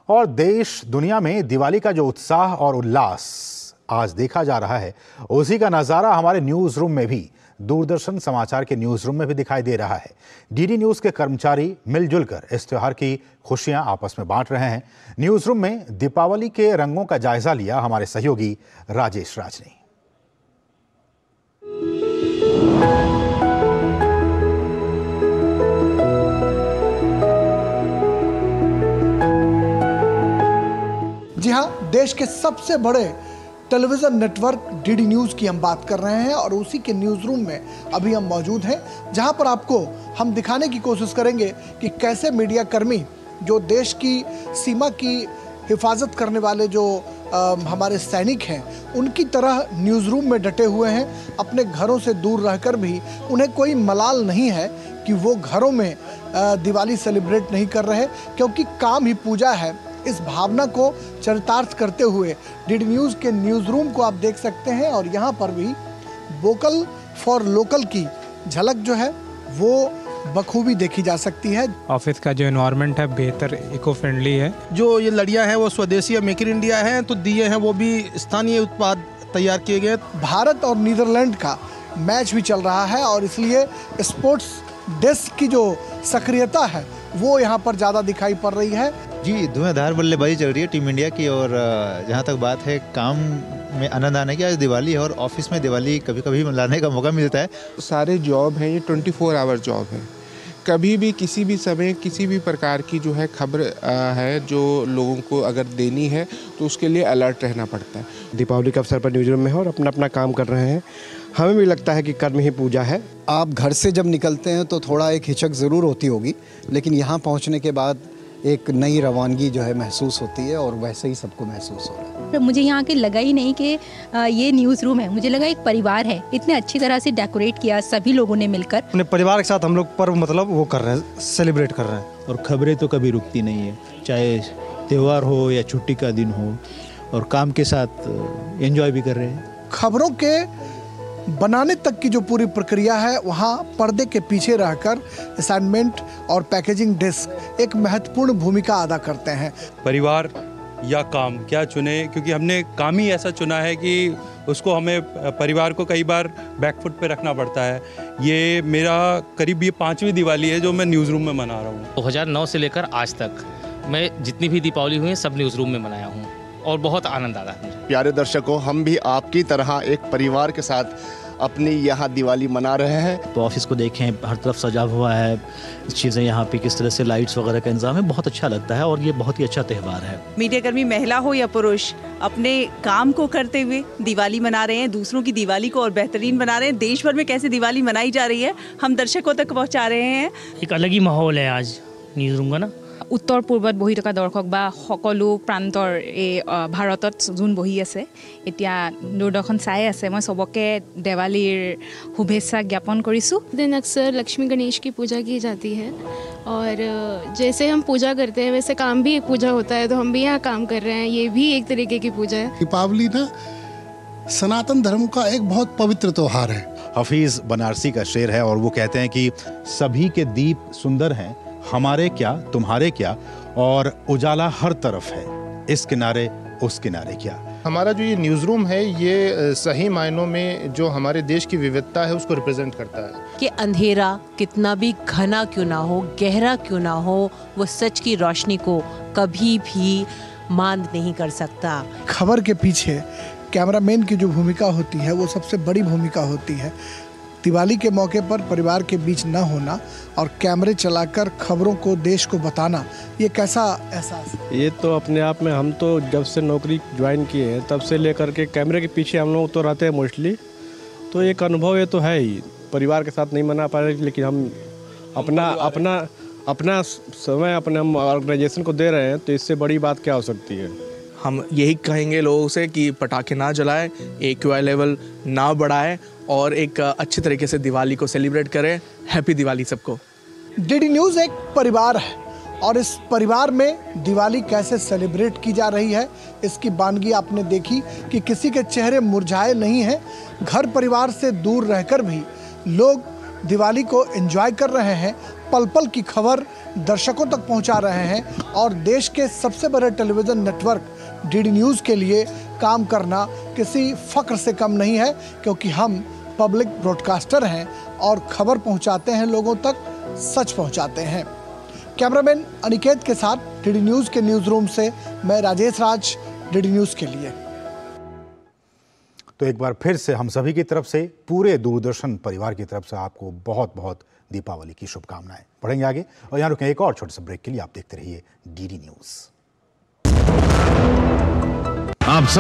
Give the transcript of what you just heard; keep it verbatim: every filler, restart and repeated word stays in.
और देश दुनिया में दिवाली का जो उत्साह और उल्लास आज देखा जा रहा है, उसी का नज़ारा हमारे न्यूज़ रूम में भी, दूरदर्शन समाचार के न्यूज़ रूम में भी दिखाई दे रहा है। डीडी न्यूज़ के कर्मचारी मिलजुल कर इस त्योहार की खुशियां आपस में बांट रहे हैं। न्यूज़ रूम में दीपावली के रंगों का जायजा लिया हमारे सहयोगी राजेश राज ने। जी हाँ, देश के सबसे बड़े टेलीविज़न नेटवर्क डीडी न्यूज़ की हम बात कर रहे हैं और उसी के न्यूज़ रूम में अभी हम मौजूद हैं, जहां पर आपको हम दिखाने की कोशिश करेंगे कि कैसे मीडिया कर्मी जो देश की सीमा की हिफाजत करने वाले जो आ, हमारे सैनिक हैं, उनकी तरह न्यूज़ रूम में डटे हुए हैं। अपने घरों से दूर रहकर भी उन्हें कोई मलाल नहीं है कि वो घरों में आ, दिवाली सेलिब्रेट नहीं कर रहे, क्योंकि काम ही पूजा है। इस भावना को चरितार्थ करते हुए डीडी न्यूज़ के न्यूज़ रूम को आप देख सकते हैं और यहाँ पर भी वोकल फॉर लोकल की झलक जो है वो बखूबी देखी जा सकती है। ऑफिस का जो एनवायरनमेंट है बेहतर इको फ्रेंडली है। जो ये लड़ियाँ हैं वो स्वदेशी मेक इन इंडिया हैं, तो दिए हैं वो भी स्थानीय उत्पाद तैयार किए गए। भारत और नीदरलैंड का मैच भी चल रहा है और इसलिए स्पोर्ट्स डेस्क की जो सक्रियता है वो यहाँ पर ज़्यादा दिखाई पड़ रही है। जी, धुआंधार बल्लेबाजी चल रही है टीम इंडिया की। और जहाँ तक बात है काम में आनंद आने की, आज दिवाली है और ऑफिस में दिवाली कभी कभी मनाने का मौका मिलता है। सारे जॉब हैं, ये ट्वेंटी फोर आवर जॉब है। कभी भी किसी भी समय किसी भी प्रकार की जो है खबर है जो लोगों को अगर देनी है तो उसके लिए अलर्ट रहना पड़ता है। दीपावली के अवसर पर न्यूज़ रूम में है और अपना अपना काम कर रहे हैं। हमें भी लगता है कि कर्म ही पूजा है। आप घर से जब निकलते हैं तो थोड़ा एक हिचक ज़रूर होती होगी, लेकिन यहाँ पहुँचने के बाद एक नई रवानगी जो है महसूस होती है और वैसे ही सबको महसूस हो रहा है। मुझे यहाँ के लगा ही नहीं कि ये न्यूज़ रूम है, मुझे लगा एक परिवार है। इतने अच्छी तरह से डेकोरेट किया सभी लोगों ने मिलकर। अपने परिवार के साथ हम लोग पर्व मतलब वो कर रहे हैं, सेलिब्रेट कर रहे हैं। और खबरें तो कभी रुकती नहीं है, चाहे त्यौहार हो या छुट्टी का दिन हो, और काम के साथ एंजॉय भी कर रहे हैं। खबरों के बनाने तक की जो पूरी प्रक्रिया है, वहाँ पर्दे के पीछे रहकर असाइनमेंट और पैकेजिंग डेस्क एक महत्वपूर्ण भूमिका अदा करते हैं। परिवार या काम क्या चुने, क्योंकि हमने काम ही ऐसा चुना है कि उसको हमें परिवार को कई बार बैकफुट पे रखना पड़ता है। ये मेरा करीब ये पांचवी दिवाली है जो मैं न्यूज़ रूम में मना रहा हूँ। दो हज़ार नौ से लेकर आज तक मैं जितनी भी दीपावली हुई सब न्यूज़ रूम में मनाया हूँ और बहुत आनंद आता है। प्यारे दर्शकों, हम भी आपकी तरह एक परिवार के साथ अपनी यहाँ दिवाली मना रहे हैं। तो ऑफिस को देखें, हर तरफ सजा हुआ है, चीज़ें यहाँ पे किस तरह से लाइट्स वगैरह का इंतजाम है, बहुत अच्छा लगता है और ये बहुत ही अच्छा त्यौहार है। मीडियाकर्मी महिला हो या पुरुष अपने काम को करते हुए दिवाली मना रहे हैं, दूसरों की दिवाली को और बेहतरीन बना रहे हैं। देश भर में कैसे दिवाली मनाई जा रही है हम दर्शकों तक पहुँचा रहे हैं। एक अलग ही माहौल है आज न्यूज़ रूम का ना। उत्तर पूर्वत बহি থকা দৰ্শক বা সকলো প্ৰান্তৰ এই ভাৰতত যোন বহি আছে এতিয়া দূৰদৰ্শন চাই আছে, মই सबके दिवालीर शुभेच्छा ज्ञापन करिसु। दिन अक्सर लक्ष्मी गणेश की पूजा की जाती है और जैसे हम पूजा करते हैं वैसे काम भी एक पूजा होता है, तो हम भी यहाँ काम कर रहे हैं, ये भी एक तरीके की पूजा है। दीपावली ना सनातन धर्म का एक बहुत पवित्र त्योहार है। हफीज बनारसी का शेर है और वो कहते हैं कि सभी के दीप सुंदर हैं, हमारे क्या तुम्हारे क्या, और उजाला हर तरफ है, इस किनारे उस किनारे क्या। हमारा जो ये न्यूज़ रूम है ये सही मायनों में जो हमारे देश की विविधता है उसको रिप्रेजेंट करता है। कि अंधेरा कितना भी घना क्यों ना हो, गहरा क्यों ना हो, वो सच की रोशनी को कभी भी मांद नहीं कर सकता। खबर के पीछे कैमरामैन की जो भूमिका होती है वो सबसे बड़ी भूमिका होती है। दिवाली के मौके पर परिवार के बीच न होना और कैमरे चलाकर खबरों को देश को बताना, ये कैसा एहसास है? ये तो अपने आप में, हम तो जब से नौकरी ज्वाइन किए हैं तब से लेकर के कैमरे के पीछे हम लोग तो रहते हैं मोस्टली, तो एक अनुभव ये तो है ही। परिवार के साथ नहीं मना पा रहे, लेकिन हम अपना अपना अपना समय अपने हम ऑर्गेनाइजेशन को दे रहे हैं, तो इससे बड़ी बात क्या हो सकती है। हम यही कहेंगे लोगों से कि पटाखे ना जलाएं, ए क्यू आई लेवल ना बढ़ाएं और एक अच्छे तरीके से दिवाली को सेलिब्रेट करें। हैप्पी दिवाली सबको। डीडी न्यूज़ एक परिवार है और इस परिवार में दिवाली कैसे सेलिब्रेट की जा रही है इसकी बानगी आपने देखी कि किसी के चेहरे मुरझाए नहीं हैं। घर परिवार से दूर रहकर भी लोग दिवाली को एंजॉय कर रहे हैं। पल पल की खबर दर्शकों तक पहुंचा रहे हैं और देश के सबसे बड़े टेलीविज़न नेटवर्क डीडी न्यूज़ के लिए काम करना किसी फ़ख्र से कम नहीं है, क्योंकि हम पब्लिक ब्रॉडकास्टर हैं और खबर पहुंचाते हैं लोगों तक, सच पहुंचाते हैं। कैमरामैन अनिकेत के साथ डीडी न्यूज़ के न्यूज़ रूम से मैं राजेश राज, डीडी न्यूज़ के लिए। तो एक बार फिर से हम सभी की तरफ से, पूरे दूरदर्शन परिवार की तरफ से आपको बहुत बहुत दीपावली की शुभकामनाएं। बढ़ेंगे आगे और यहाँ रुकें एक और छोटे से ब्रेक के लिए। आप देखते रहिए डीडी न्यूज़। आप